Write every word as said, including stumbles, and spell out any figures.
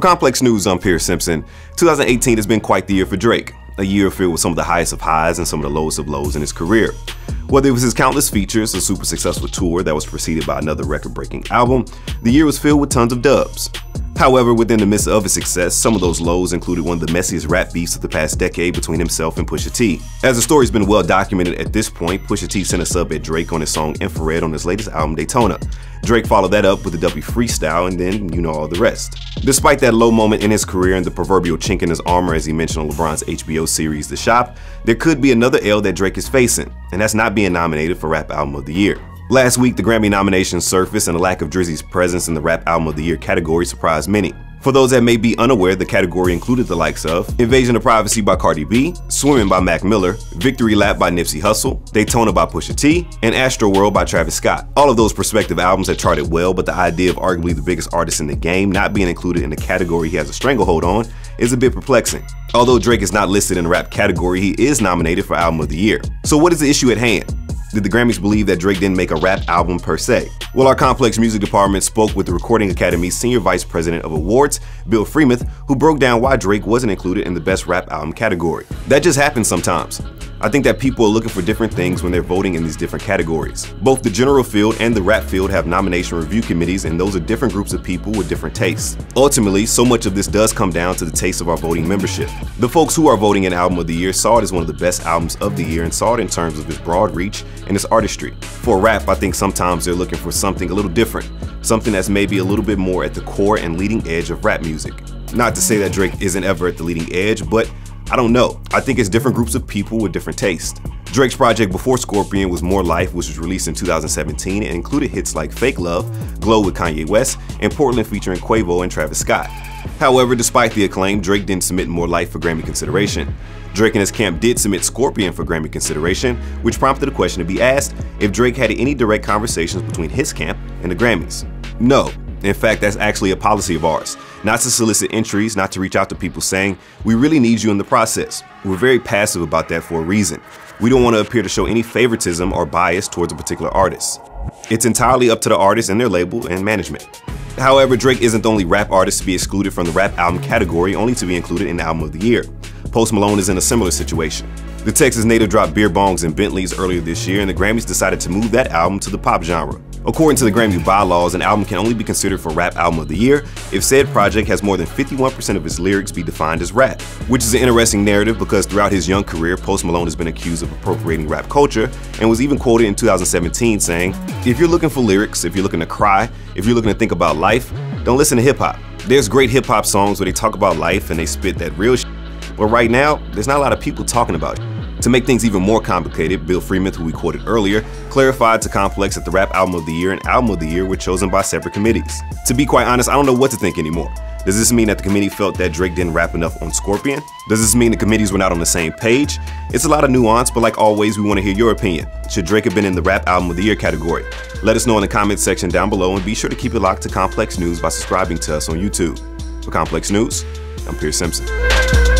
Complex News, I'm Pierce Simpson. two thousand eighteen has been quite the year for Drake. A year filled with some of the highest of highs and some of the lowest of lows in his career. Whether it was his countless features, a super successful tour that was preceded by another record-breaking album, the year was filled with tons of dubs. However, within the midst of his success, some of those lows included one of the messiest rap beefs of the past decade between himself and Pusha T. As the story's been well documented at this point, Pusha T sent a sub at Drake on his song Infrared on his latest album, Daytona. Drake followed that up with the W freestyle, and then you know all the rest. Despite that low moment in his career and the proverbial chink in his armor as he mentioned on LeBron's H B O series The Shop, there could be another L that Drake is facing, and that's not being nominated for Rap Album of the Year. Last week, the Grammy nominations surfaced, and the lack of Drizzy's presence in the Rap Album of the Year category surprised many. For those that may be unaware, the category included the likes of Invasion of Privacy by Cardi B, Swimming by Mac Miller, Victory Lap by Nipsey Hussle, Daytona by Pusha T, and Astroworld by Travis Scott. All of those prospective albums had charted well, but the idea of arguably the biggest artist in the game not being included in the category he has a stranglehold on is a bit perplexing. Although Drake is not listed in the rap category, he is nominated for Album of the Year. So what is the issue at hand? Did the Grammys believe that Drake didn't make a rap album per se? Well, our Complex Music department spoke with the Recording Academy's Senior Vice President of Awards, Bill Freemuth, who broke down why Drake wasn't included in the Best Rap Album category. That just happens sometimes. I think that people are looking for different things when they're voting in these different categories. Both the general field and the rap field have nomination review committees, and those are different groups of people with different tastes. Ultimately, so much of this does come down to the taste of our voting membership. The folks who are voting in Album of the Year saw it as one of the best albums of the year and saw it in terms of its broad reach and its artistry. For rap, I think sometimes they're looking for something a little different, something that's maybe a little bit more at the core and leading edge of rap music. Not to say that Drake isn't ever at the leading edge, but I don't know. I think it's different groups of people with different tastes. Drake's project before Scorpion was More Life, which was released in two thousand seventeen and included hits like Fake Love, Glow with Kanye West, and Portland featuring Quavo and Travis Scott. However, despite the acclaim, Drake didn't submit More Life for Grammy consideration. Drake and his camp did submit Scorpion for Grammy consideration, which prompted a question to be asked if Drake had any direct conversations between his camp and the Grammys. No. In fact, that's actually a policy of ours. Not to solicit entries, not to reach out to people saying, we really need you in the process. We're very passive about that for a reason. We don't want to appear to show any favoritism or bias towards a particular artist. It's entirely up to the artist and their label and management. However, Drake isn't the only rap artist to be excluded from the rap album category, only to be included in the Album of the Year. Post Malone is in a similar situation. The Texas native dropped Beer Bongs and Bentleys earlier this year, and the Grammys decided to move that album to the pop genre. According to the Grammy bylaws, an album can only be considered for Rap Album of the Year if said project has more than fifty-one percent of its lyrics be defined as rap. Which is an interesting narrative because throughout his young career, Post Malone has been accused of appropriating rap culture and was even quoted in two thousand seventeen saying, if you're looking for lyrics, if you're looking to cry, if you're looking to think about life, don't listen to hip hop. There's great hip hop songs where they talk about life and they spit that real shit, but right now, there's not a lot of people talking about it. To make things even more complicated, Bill Freemuth, who we quoted earlier, clarified to Complex that the Rap Album of the Year and Album of the Year were chosen by separate committees. To be quite honest, I don't know what to think anymore. Does this mean that the committee felt that Drake didn't rap enough on Scorpion? Does this mean the committees were not on the same page? It's a lot of nuance, but like always, we want to hear your opinion. Should Drake have been in the Rap Album of the Year category? Let us know in the comments section down below, and be sure to keep it locked to Complex News by subscribing to us on YouTube. For Complex News, I'm Pierce Simpson.